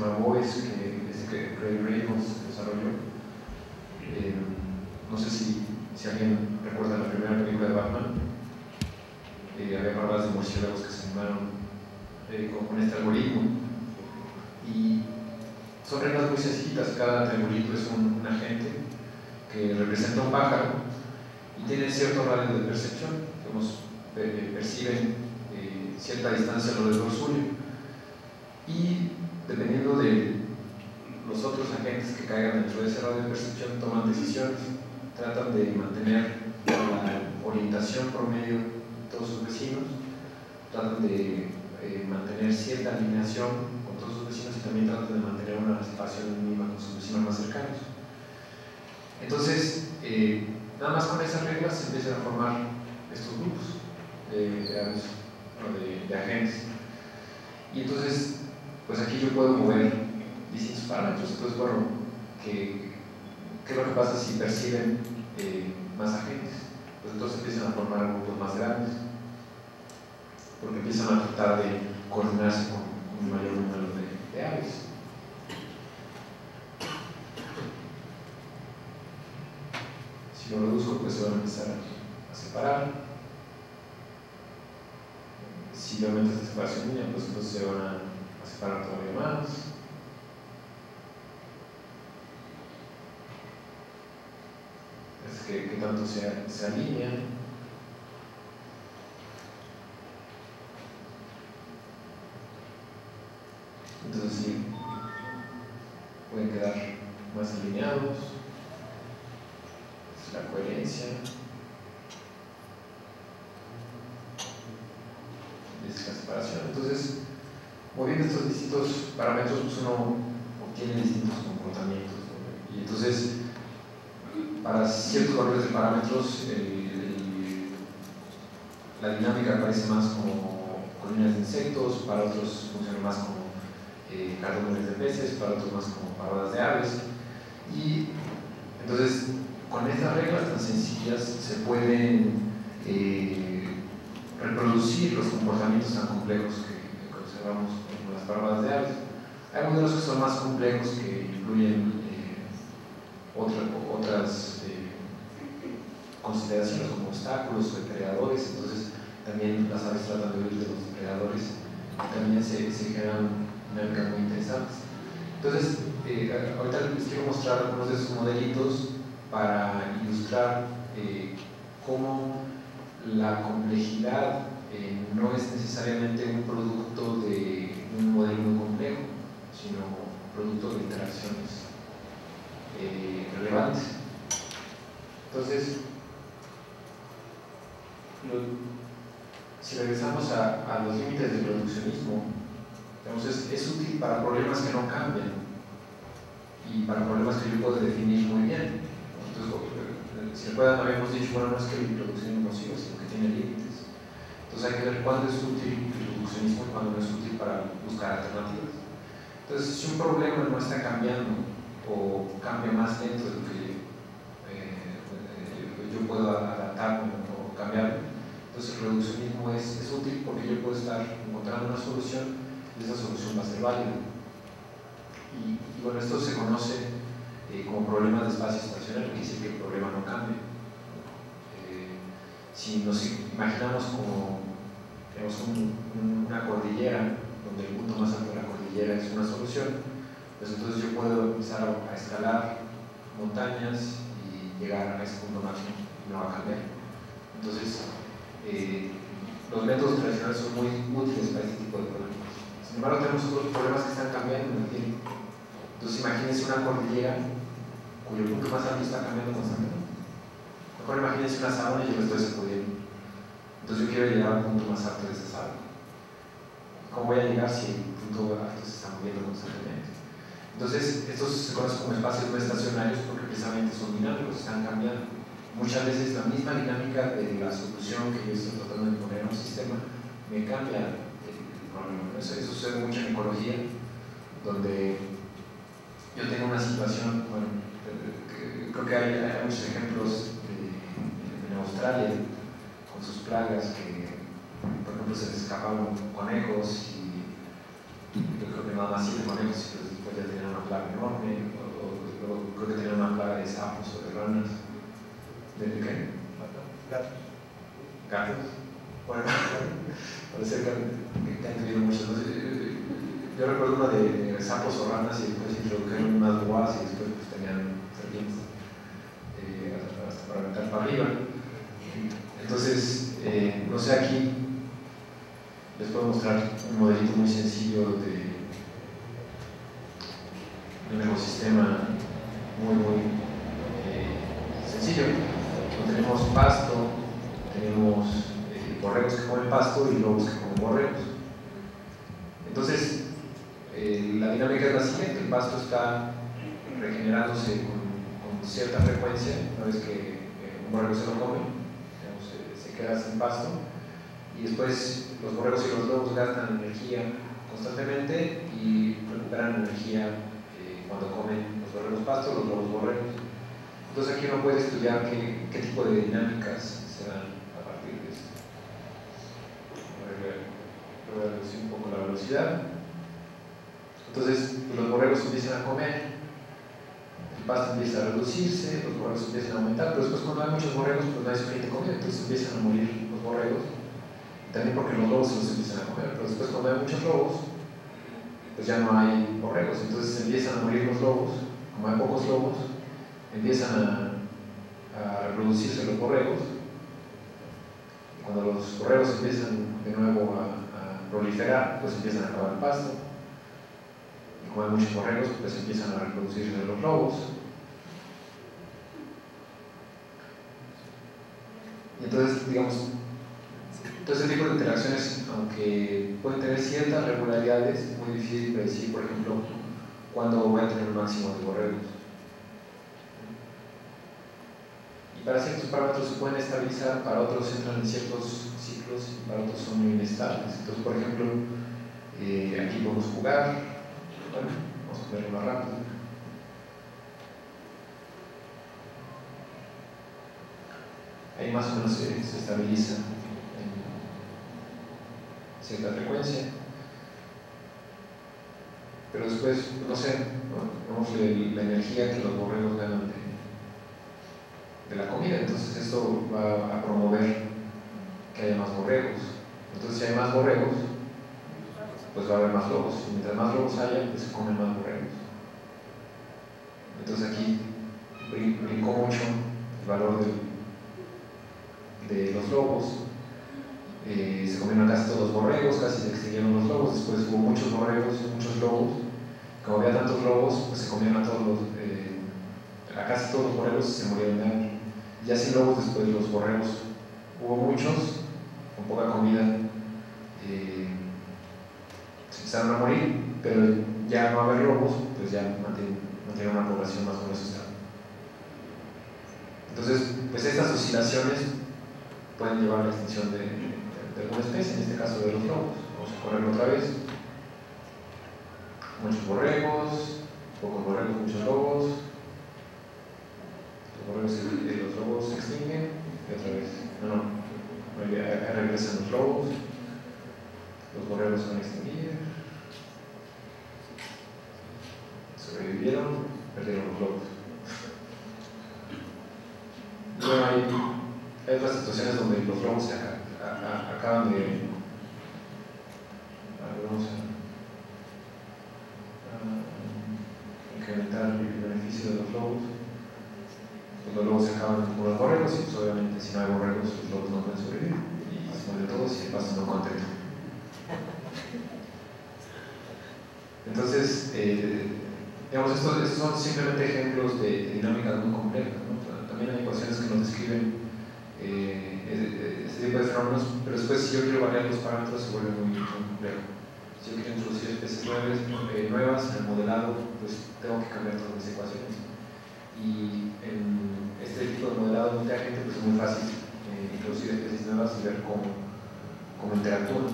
No sé si cifras, cada triangulito es un, un agente que representa un pájaro y tiene cierto radio de percepción, digamos, eh, perciben eh, cierta distancia alrededor suyo, y dependiendo de los otros agentes que caigan dentro de ese radio de percepción toman decisiones, tratan de mantener la orientación promedio de todos sus vecinos, tratan de eh, mantener cierta alineación con todos sus vecinos y también tratan de mantener una separación mínima con sus vecinos más cercanos. Entonces, eh, nada más con esas reglas se empiezan a formar estos grupos de, de aves, o de, de agentes. Y entonces, pues aquí yo puedo mover distintos parámetros. Entonces, bueno, ¿qué, qué es lo que pasa si perciben eh, más agentes? Pues entonces empiezan a formar grupos más grandes, porque empiezan a tratar de coordinarse con un mayor número de, de aves. Si lo reduzco, pues se van a empezar a separar. Si yo aumento esta separación mínima, pues entonces se van a, a separar todavía más. Es que, que tanto se, se alinean. Entonces sí, pueden quedar más alineados. Es la coherencia. Es la separación. Entonces, moviendo estos distintos parámetros, pues uno obtiene distintos comportamientos, ¿no? Y entonces, para ciertos valores de parámetros, el, el, la dinámica aparece más como colonias de insectos, para otros funciona más como eh, cardúmenes de peces, para otros más como paradas de aves. Y entonces, con estas reglas tan sencillas se pueden eh, reproducir los comportamientos tan complejos que, que observamos con las paradas de aves. Hay modelos que son más complejos, que incluyen eh, otra, otras eh, consideraciones como obstáculos o depredadores. Entonces también las aves tratan de huir de los depredadores y también se, se generan dinámicas muy interesantes. Entonces, eh, ahorita les quiero mostrar algunos de esos modelitos para ilustrar eh, cómo la complejidad eh, no es necesariamente un producto de un modelo muy complejo, sino producto de interacciones eh, relevantes. Entonces, lo, si regresamos a, a los límites del reduccionismo, entonces es útil para problemas que no cambian y para problemas que yo puedo definir muy bien. Entonces, si recuerdan, habíamos dicho, bueno, no es que el reduccionismo siga, sino que tiene límites. Entonces hay que ver cuándo es útil el reduccionismo y cuándo no es útil para buscar alternativas. Entonces, si un problema no está cambiando o cambia más lento de lo que eh, yo puedo adaptarme o cambiar, entonces el reduccionismo es, es útil porque yo puedo estar encontrando una solución y esa solución va a ser válida. Y, y bueno, esto se conoce eh, como problemas de espacio estacionario, que dice que el problema no cambia. Eh, si nos imaginamos como tenemos un, un, una cordillera, donde el punto más alto de la cordillera es una solución, pues entonces yo puedo empezar a, a escalar montañas y llegar a ese punto máximo y no va a cambiar. Entonces, eh, los métodos tradicionales son muy útiles para este tipo de problemas. Sin embargo, tenemos otros problemas que están cambiando en el tiempo. Entonces, imagínense una cordillera cuyo punto más alto está cambiando constantemente. Mejor imagínense una sábana y yo me estoy sacudiendo. Entonces, yo quiero llegar al punto más alto de esa sábana. ¿Cómo voy a llegar si el punto alto se está moviendo constantemente? Entonces, estos se conocen como espacios no estacionarios porque precisamente son dinámicos, están cambiando. Muchas veces la misma dinámica de la solución que yo estoy tratando de poner a un sistema me cambia el problema. Eso, eso sucede mucho en ecología, donde yo tengo una situación, bueno, creo que hay, hay muchos ejemplos de, en Australia con sus plagas que, por ejemplo, se les escapaban conejos y yo creo que nada más siete conejos y después ya tenían una plaga enorme, o, o, o creo que tenían una plaga de sapos o de ranas. ¿De qué? Gatos. ¿Gatos? Bueno, parece que, que han tenido muchos. yo recuerdo uno de, de sapos o ranas y después introdujeron unas boas y después pues, tenían serpientes eh, hasta, hasta para aventar para arriba. Entonces, eh, no sé, aquí les puedo mostrar un modelito muy sencillo de, de un ecosistema muy, muy eh, sencillo. Tenemos pasto, tenemos eh, borregos que comen pasto y lobos que comen borregos. Entonces, eh, la dinámica es la siguiente: el pasto está regenerándose con, con cierta frecuencia. Una vez que eh, un borrego se lo come, digamos, se, se queda sin pasto, y después los borregos y los lobos gastan energía constantemente y recuperan energía eh, cuando comen los borregos pasto, los lobos borregos. Entonces aquí uno puede estudiar qué, qué tipo de dinámicas se dan a partir de esto. Voy a reducir un poco la velocidad. Entonces los borregos empiezan a comer, el pasto empieza a reducirse, los borregos empiezan a aumentar, pero después cuando hay muchos borregos pues no hay suficiente comida, entonces empiezan a morir los borregos, también porque los lobos se los empiezan a comer, pero después cuando hay muchos lobos pues ya no hay borregos, entonces empiezan a morir los lobos, como hay pocos lobos empiezan a, a reproducirse los borregos, y cuando los borregos empiezan de nuevo a, a proliferar, pues empiezan a acabar el pasto, y como hay muchos borregos, pues empiezan a reproducirse los lobos. Y entonces, digamos, todo ese tipo de interacciones, aunque pueden tener ciertas regularidades, es muy difícil predecir, por ejemplo, cuándo voy a tener un máximo de borregos. Para ciertos parámetros se pueden estabilizar, para otros entran en ciertos ciclos y para otros son muy inestables. Entonces, por ejemplo, eh, aquí podemos jugar, bueno, vamos a verlo más rápido. Ahí más o menos se, se estabiliza en cierta frecuencia. Pero después, no sé, vemos la energía que los borregos ganan de de la comida, entonces esto va a promover que haya más borregos. Entonces si hay más borregos, pues va a haber más lobos, y mientras más lobos haya, pues se comen más borregos. Entonces aquí brincó mucho el valor de, de los lobos, eh, se comieron casi todos los borregos, casi se extinguieron los lobos, después hubo muchos borregos, muchos lobos, como había tantos lobos, pues se comieron a todos los, eh, a casi todos los borregos se murieron de hambre. Ya sin lobos, después los borregos, hubo muchos, con poca comida, eh, se empezaron a morir, pero ya no haber lobos, pues ya mantienen una población más o menos estable. Entonces, pues estas oscilaciones pueden llevar a la extinción de, de, de alguna especie, en este caso de los lobos. Vamos a correrlo otra vez. Muchos borregos, pocos borregos, muchos lobos. Los borregos y los lobos se extinguen, y otra vez, no, no, regresan los lobos, los borregos se van a extinguir, sobrevivieron, perdieron los lobos. Luego hay, hay otras situaciones donde los lobos se acá, a, a, acaban de, a ver, vamos a, a incrementar el beneficio de los lobos. Los lobos se acaban con los borregos y pues obviamente si no hay borregos los lobos no pueden sobrevivir y se mueren todos y el pasto no contento. Entonces, eh, digamos, estos, estos son simplemente ejemplos de, de dinámicas muy complejas, ¿no? También hay ecuaciones que nos describen eh, este tipo de fenómenos, pero después si yo quiero variar los parámetros se vuelve muy, muy complejo. Si yo quiero introducir especies nuevas, eh, nuevas en el modelado, pues tengo que cambiar todas las ecuaciones. Y en este tipo de modelado multiagente pues es muy fácil eh, introducir especies nuevas y ver cómo, cómo interactúan.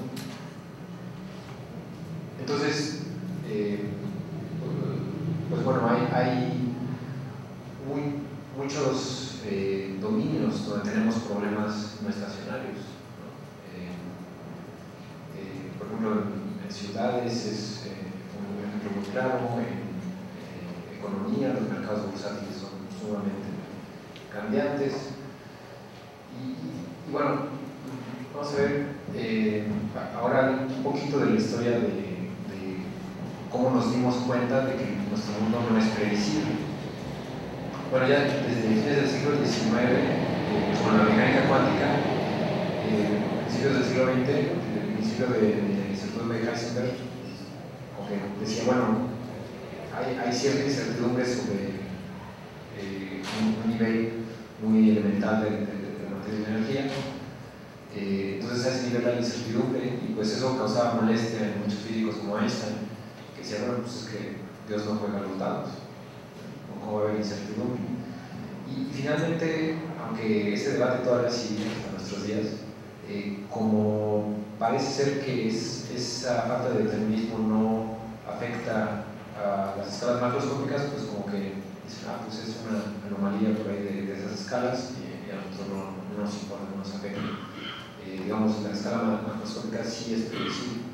Entonces, eh, pues bueno, hay, hay muy, muchos eh, dominios donde tenemos problemas no estacionarios, ¿no? Eh, eh, por ejemplo, en, en ciudades es eh, un ejemplo muy claro, en economía, los mercados bursátiles son sumamente cambiantes y, y bueno, vamos a ver eh, ahora un poquito de la historia de, de cómo nos dimos cuenta de que nuestro mundo no es predecible. Bueno, ya desde fines del siglo diecinueve, eh, con la mecánica cuántica, eh, principios del siglo veinte, el principio de, de incertidumbre de Heisenberg, okay, decía, bueno, hay, hay cierta incertidumbre sobre eh, un, un nivel muy elemental de, de, de materia y de energía. Eh, entonces a ese nivel hay incertidumbre y pues eso causaba molestia en muchos físicos como Einstein, que decían, bueno, pues es que Dios no juega los dados, ¿cómo va a haber incertidumbre? Y, y finalmente, aunque este debate todavía sigue hasta nuestros días, eh, como parece ser que es, esa falta de determinismo no afecta a las escalas macroscópicas, pues como que dicen, ah, pues es una anomalía por ahí de, de esas escalas y, y a nosotros no, no nos importa, no nos afecta. Eh, digamos, la escala macroscópica sí es predecible.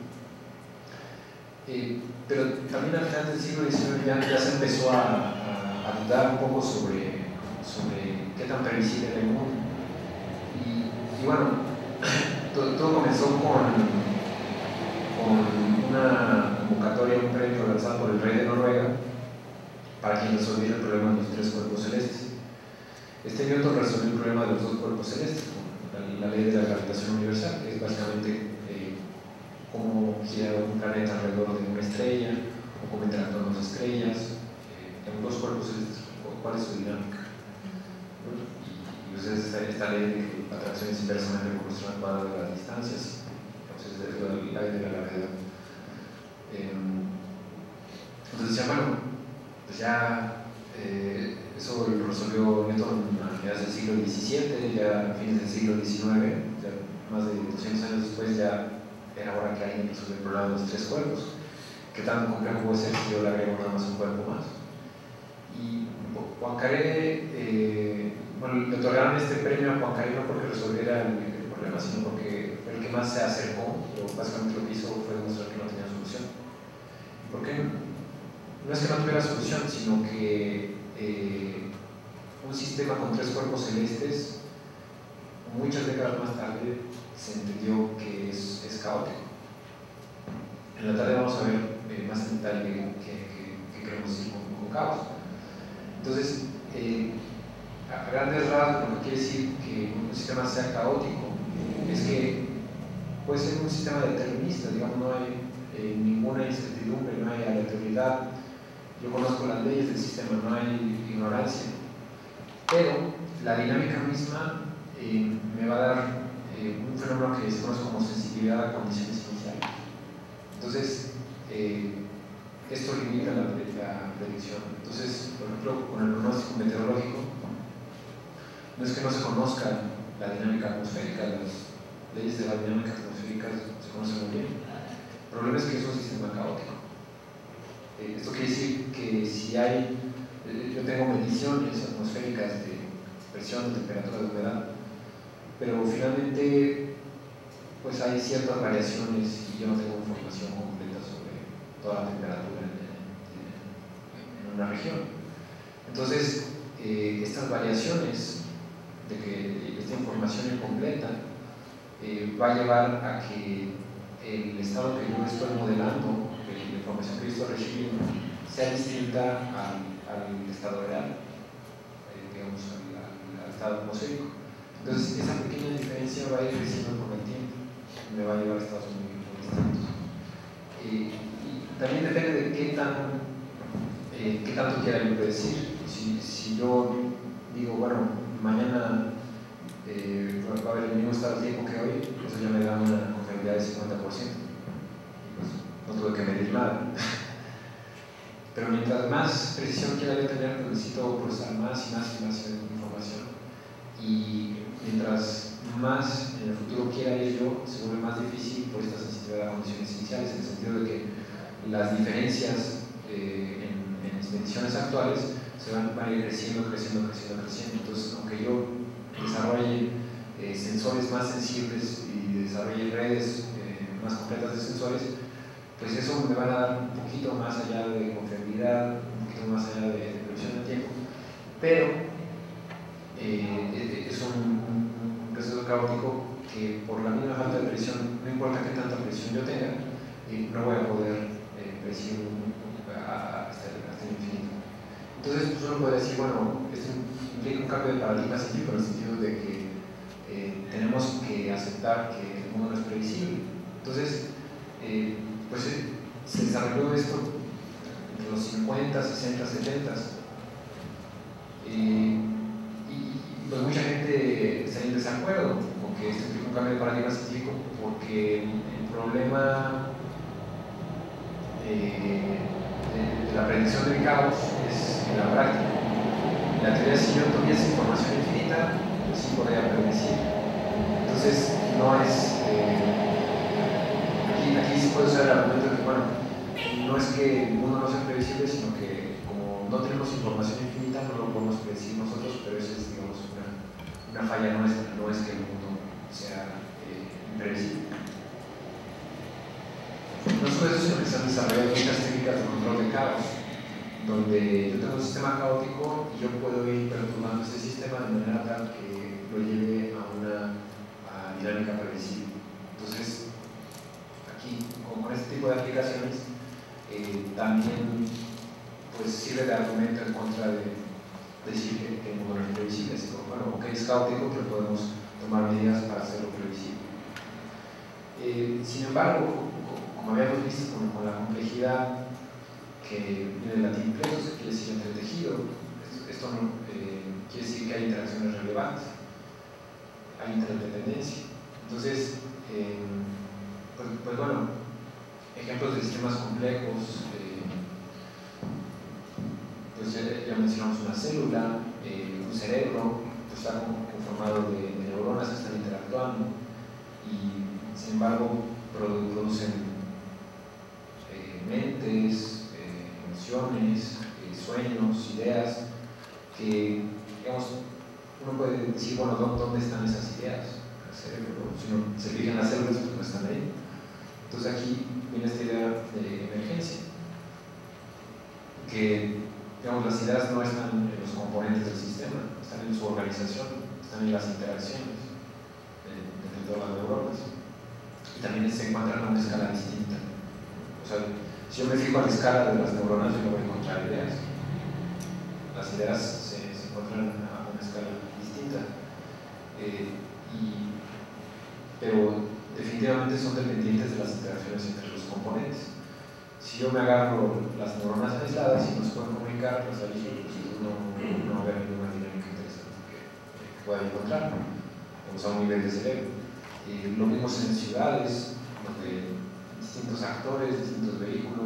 Eh, pero también al final del siglo diecinueve ya, ya se empezó a, a, a dudar un poco sobre, sobre qué tan previsible era el mundo. Y, y bueno, todo, todo comenzó con, con una convocatoria, un premio lanzado por el rey de Noruega para quien resolviera el problema de los tres cuerpos celestes. Este Newton resolvió el problema de los dos cuerpos celestes, la, la ley de la gravitación universal, que es básicamente eh, cómo gira un planeta alrededor de una estrella, o cómo interactúan dos estrellas, eh, en dos cuerpos celestes, cuál es su dinámica. ¿No? Y, y pues es esta, esta ley de que la atracción es inversamente proporcional al cuadrado de las distancias, entonces es la ley de la gravedad. Eh, entonces decían, bueno, pues ya eh, eso lo resolvió Newton a finales del siglo diecisiete, ya a fines del siglo diecinueve, ya más de doscientos años después ya era hora que alguien resuelva el problema de los tres cuerpos. ¿Qué tan complejo puede ser si yo le agrego nada más un cuerpo más? Y Poincaré, eh, bueno, le otorgaron este premio a Poincaré no porque resolviera el, el problema, sino porque fue el que más se acercó, pero básicamente lo que hizo fue demostrar que no tenía solución. ¿Por qué? No es que no tuviera solución, sino que eh, un sistema con tres cuerpos celestes, muchas décadas más tarde, se entendió que es, es caótico. En la tarde vamos a ver eh, más en detalle qué queremos decir con, con caos. Entonces, eh, a grandes rasgos, lo que quiere decir que un sistema sea caótico es que puede ser un sistema determinista, digamos, no hay eh, ninguna incertidumbre, no hay aleatoriedad. Yo conozco las leyes del sistema, no hay ignorancia, pero la dinámica misma eh, me va a dar eh, un fenómeno que se conoce como sensibilidad a condiciones iniciales. Entonces, eh, esto limita la, la predicción. Entonces, por ejemplo, con el pronóstico meteorológico, no es que no se conozca la dinámica atmosférica, las leyes de la dinámica atmosférica se conocen muy bien. El problema es que es un sistema caótico. Eh, esto quiere decir que si hay, eh, yo tengo mediciones atmosféricas de presión, de temperatura, de humedad, pero finalmente pues hay ciertas variaciones y yo no tengo información completa sobre toda la temperatura en, en, en una región. Entonces, eh, estas variaciones de que esta información incompleta eh, va a llevar a que el estado que yo estoy modelando, la información que yo estoy recibiendo, sea distinta al, al estado real, eh, digamos, al, al, al estado atmosférico. Entonces, esa pequeña diferencia va a ir creciendo con el tiempo, me va a llevar a estados muy, muy distintos. Eh, y también depende de qué, tan, eh, qué tanto quiera yo predecir. Si, si yo digo, bueno, mañana eh, va a haber el mismo estado de tiempo que hoy, eso ya me da una confiabilidad de cincuenta por ciento. Pues, no tuve que medir nada. Pero mientras más precisión quiera yo tener, pues necesito procesar más y más y más información. Y mientras más en el futuro quiera ir yo, se vuelve más difícil por esta sensibilidad a condiciones iniciales, en el sentido de que las diferencias eh, en, en las mediciones actuales se van, van a ir creciendo, creciendo, creciendo, creciendo. Entonces, aunque yo desarrolle eh, sensores más sensibles y desarrolle redes eh, más completas de sensores, pues eso me va a dar un poquito más allá de confiabilidad, un poquito más allá de, de previsión del tiempo, pero eh, es un, un proceso caótico que por la misma falta de presión, no importa qué tanta presión yo tenga, eh, no voy a poder eh, predecir hasta, hasta el infinito. Entonces, pues uno puede decir, bueno, esto implica un cambio de paradigma científico en el sentido de que eh, tenemos que aceptar que el mundo no es previsible. Entonces, eh, pues eh, se desarrolló esto entre los cincuenta, sesenta, setenta. Eh, y pues mucha gente está en desacuerdo con que esto implica un cambio de paradigma científico porque el problema eh, de, de la predicción del caos es en la práctica. En la teoría, si yo tuviese información infinita, pues sí podría predecir. Entonces, no es. Eh, aquí, aquí se puede usar el argumento de que, bueno, no es que el mundo no sea previsible, sino que como no tenemos información infinita, no lo podemos predecir nosotros, pero eso es, digamos, una, una falla nuestra, no es que el mundo sea eh, imprevisible. No solo eso, sino que se han desarrollado muchas técnicas de control de caos, donde yo tengo un sistema caótico y yo puedo ir perturbando ese sistema de manera tal que lo lleve a una a dinámica previsible. Entonces, aquí, con, con este tipo de aplicaciones, eh, también pues, sirve de argumento en contra de, de decir que, que el mundo no es previsible. Es como, bueno, ok, es caótico, pero podemos tomar medidas para hacerlo previsible. Eh, sin embargo, como habíamos visto con, con la complejidad que viene del latín plecos, que quiere decir entretejido, esto, esto no, eh, quiere decir que hay interacciones relevantes, hay interdependencia. Entonces, eh, pues, pues bueno, ejemplos de sistemas complejos, eh, pues ya, ya mencionamos una célula, eh, un cerebro, pues está conformado de, de neuronas que están interactuando y sin embargo produ producen eh, mentes, eh, emociones, eh, sueños, ideas que, digamos, uno puede decir, bueno, ¿dónde están esas ideas? El cerebro, si uno se fija en las células, pues no están ahí. Entonces aquí viene esta idea de emergencia, que, digamos, las ideas no están en los componentes del sistema, están en su organización, están en las interacciones entre todas las neuronas. Y también se encuentran a una escala distinta. O sea, si yo me fijo a la escala de las neuronas, yo no voy a encontrar ideas. Las ideas se, se encuentran a una escala distinta. Eh, y, pero definitivamente son dependientes de las interacciones entre los componentes. Si yo me agarro las neuronas aisladas y no se pueden comunicar, pues ahí pues, no, no va a haber ninguna dinámica interesante que, que pueda encontrar, vamos a un nivel de cerebro. Eh, lo vimos en ciudades, donde distintos actores, distintos vehículos